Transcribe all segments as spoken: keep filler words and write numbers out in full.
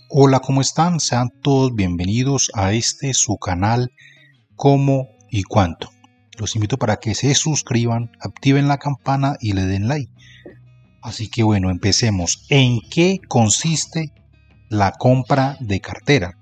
Hola, ¿cómo están? Sean todos bienvenidos a este su canal Cómo y Cuánto. Los invito para que se suscriban, activen la campana y le den like. Así que bueno, empecemos. ¿En qué consiste la compra de cartera?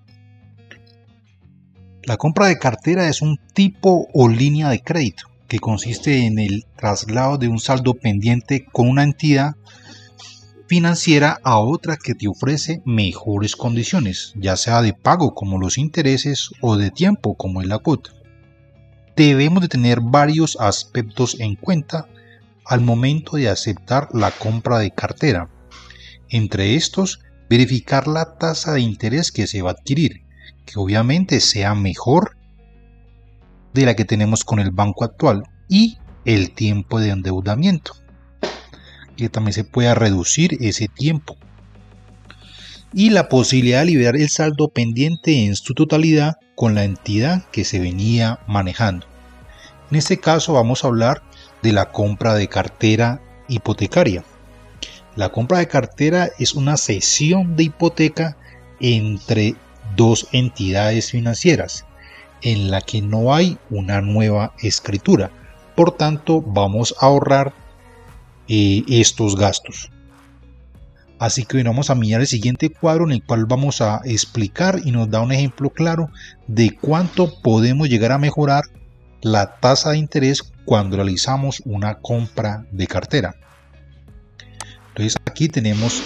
La compra de cartera es un tipo o línea de crédito que consiste en el traslado de un saldo pendiente con una entidad financiera a otra que te ofrece mejores condiciones, ya sea de pago como los intereses o de tiempo como es la cuota. Debemos de tener varios aspectos en cuenta al momento de aceptar la compra de cartera. Entre estos, verificar la tasa de interés que se va a adquirir, que obviamente sea mejor de la que tenemos con el banco actual, y el tiempo de endeudamiento, que también se pueda reducir ese tiempo, y la posibilidad de liberar el saldo pendiente en su totalidad con la entidad que se venía manejando. En este caso vamos a hablar de la compra de cartera hipotecaria. La compra de cartera es una cesión de hipoteca entre dos entidades financieras en la que no hay una nueva escritura, por tanto vamos a ahorrar eh, estos gastos. Así que bueno, vamos a mirar el siguiente cuadro en el cual vamos a explicar y nos da un ejemplo claro de cuánto podemos llegar a mejorar la tasa de interés cuando realizamos una compra de cartera. Entonces aquí tenemos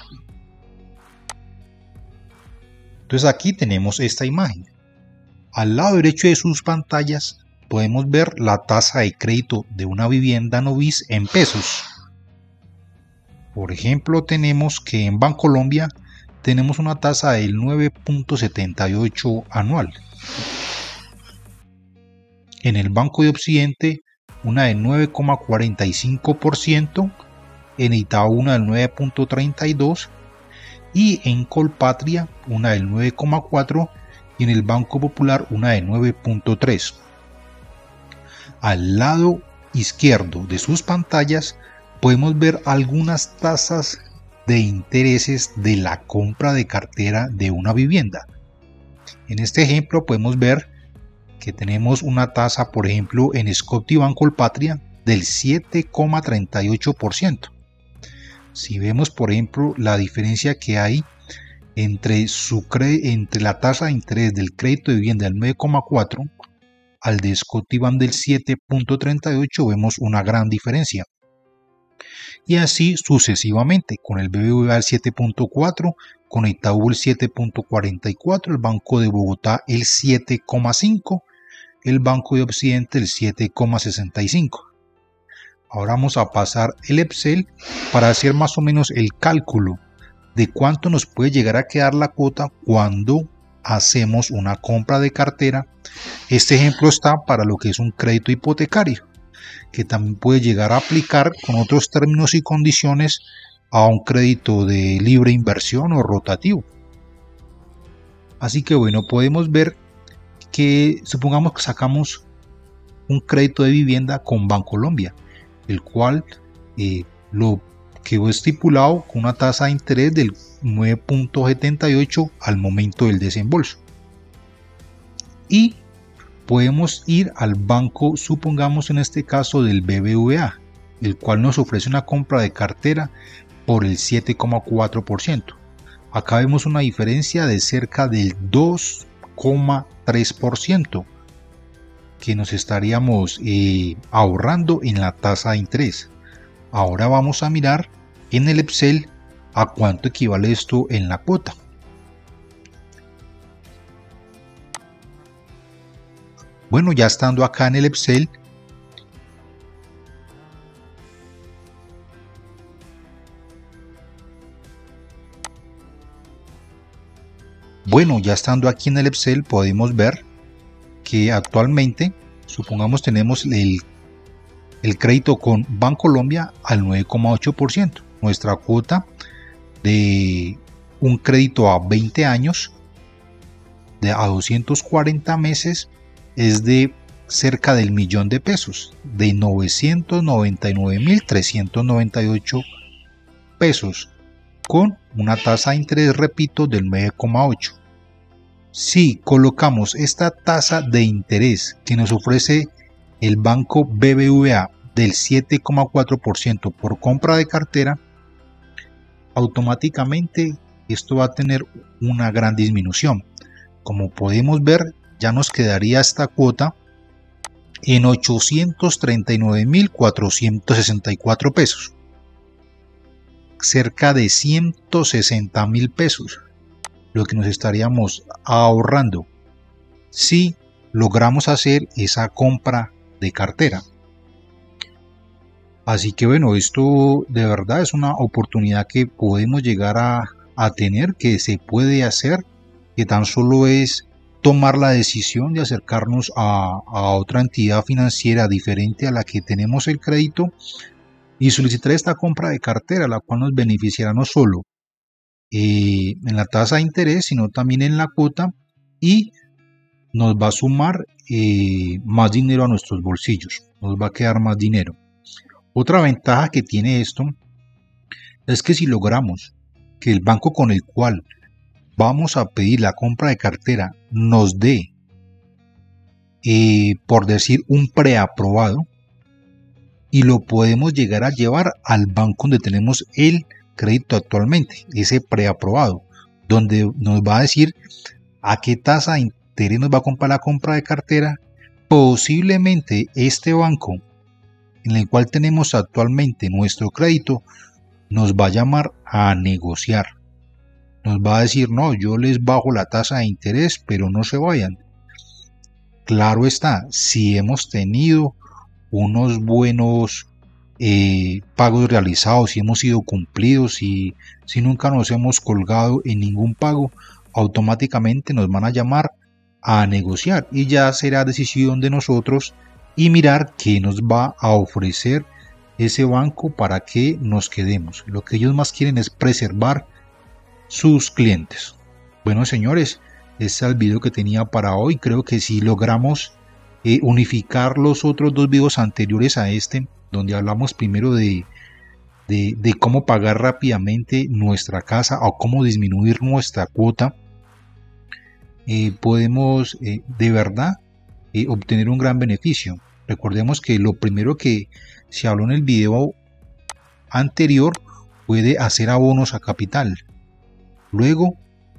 Entonces aquí tenemos esta imagen. Al lado derecho de sus pantallas podemos ver la tasa de crédito de una vivienda Novis en pesos. Por ejemplo, tenemos que en Bancolombia tenemos una tasa del nueve punto setenta y ocho anual. En el Banco de Occidente una del nueve coma cuarenta y cinco por ciento, en Itaú una del nueve punto treinta y dos por ciento y en Colpatria una del nueve coma cuatro por ciento y en el Banco Popular una de nueve punto tres por ciento. Al lado izquierdo de sus pantallas podemos ver algunas tasas de intereses de la compra de cartera de una vivienda. En este ejemplo podemos ver que tenemos una tasa, por ejemplo, en Scotiabank Colpatria del siete coma treinta y ocho por ciento. Si vemos, por ejemplo, la diferencia que hay entre, su entre la tasa de interés del crédito de vivienda del nueve coma cuatro al de Scotiabank del siete punto treinta y ocho, vemos una gran diferencia. Y así sucesivamente, con el B B V A el siete punto cuatro, con Itaú el siete punto cuarenta y cuatro, el Banco de Bogotá el siete coma cinco, el Banco de Occidente el siete coma sesenta y cinco. Ahora vamos a pasar el Excel para hacer más o menos el cálculo de cuánto nos puede llegar a quedar la cuota cuando hacemos una compra de cartera. Este ejemplo está para lo que es un crédito hipotecario, que también puede llegar a aplicar con otros términos y condiciones a un crédito de libre inversión o rotativo. Así que bueno, podemos ver que supongamos que sacamos un crédito de vivienda con Bancolombia, el cual eh, lo quedó estipulado con una tasa de interés del nueve punto setenta y ocho al momento del desembolso. Y podemos ir al banco, supongamos en este caso del B B V A, el cual nos ofrece una compra de cartera por el siete coma cuatro por ciento. Acá vemos una diferencia de cerca del dos coma tres por ciento que nos estaríamos eh, ahorrando en la tasa de interés. Ahora vamos a mirar en el Excel a cuánto equivale esto en la cuota. Bueno, ya estando acá en el Excel, bueno, ya estando aquí en el Excel podemos ver que actualmente, supongamos tenemos el, el crédito con Bancolombia al nueve coma ocho por ciento. Nuestra cuota de un crédito a veinte años, de a doscientos cuarenta meses, es de cerca del millón de pesos, de novecientos noventa y nueve mil trescientos noventa y ocho pesos. con una tasa de interés, repito, del nueve coma ocho. Si colocamos esta tasa de interés que nos ofrece el banco B B V A del siete coma cuatro por ciento por compra de cartera, automáticamente esto va a tener una gran disminución. Como podemos ver, ya nos quedaría esta cuota en ochocientos treinta y nueve mil cuatrocientos sesenta y cuatro pesos, cerca de ciento sesenta mil pesos, lo que nos estaríamos ahorrando si logramos hacer esa compra de cartera. Así que bueno, esto de verdad es una oportunidad que podemos llegar a, a tener, que se puede hacer, que tan solo es tomar la decisión de acercarnos a, a otra entidad financiera diferente a la que tenemos el crédito y solicitar esta compra de cartera, la cual nos beneficiará no solo eh, en la tasa de interés, sino también en la cuota, y nos va a sumar eh, más dinero a nuestros bolsillos, nos va a quedar más dinero. Otra ventaja que tiene esto es que si logramos que el banco con el cual vamos a pedir la compra de cartera nos dé, eh, por decir, un preaprobado, y lo podemos llegar a llevar al banco donde tenemos el crédito actualmente, ese preaprobado, donde nos va a decir a qué tasa de interés nos va a comprar la compra de cartera. Posiblemente este banco en el cual tenemos actualmente nuestro crédito nos va a llamar a negociar, nos va a decir: no, yo les bajo la tasa de interés, pero no se vayan. Claro está, si hemos tenido unos buenos eh, pagos realizados, si hemos sido cumplidos y si nunca nos hemos colgado en ningún pago, automáticamente nos van a llamar a negociar, y ya será decisión de nosotros y mirar qué nos va a ofrecer ese banco para que nos quedemos. Lo que ellos más quieren es preservar sus clientes. Bueno, señores, este es el video que tenía para hoy. Creo que si logramos eh, unificar los otros dos videos anteriores a este, donde hablamos primero de, de, de cómo pagar rápidamente nuestra casa o cómo disminuir nuestra cuota, eh, podemos eh, de verdad eh, obtener un gran beneficio. Recordemos que lo primero que se habló en el video anterior fue de hacer abonos a capital. Luego,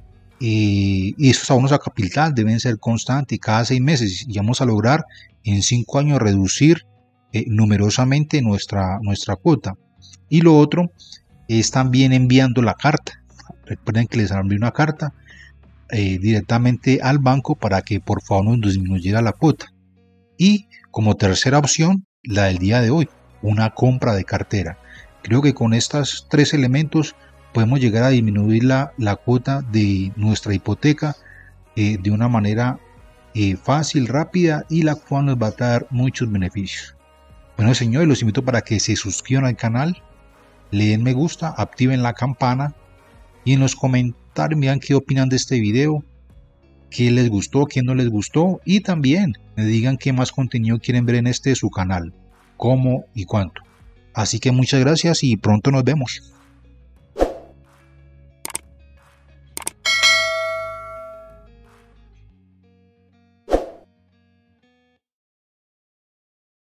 eh, esos abonos a capital deben ser constantes cada seis meses y vamos a lograr en cinco años reducir eh, numerosamente nuestra, nuestra cuota. Y lo otro es también enviando la carta. Recuerden que les envié una carta eh, directamente al banco para que por favor nos disminuyera la cuota. Y como tercera opción, la del día de hoy, una compra de cartera. Creo que con estos tres elementos podemos llegar a disminuir la, la cuota de nuestra hipoteca eh, de una manera eh, fácil, rápida, y la cual nos va a dar muchos beneficios. Bueno, señores, los invito para que se suscriban al canal, le den me gusta, activen la campana y en los comentarios me digan qué opinan de este video, qué les gustó, qué no les gustó, y también me digan qué más contenido quieren ver en este su canal, cómo y cuánto. Así que muchas gracias y pronto nos vemos.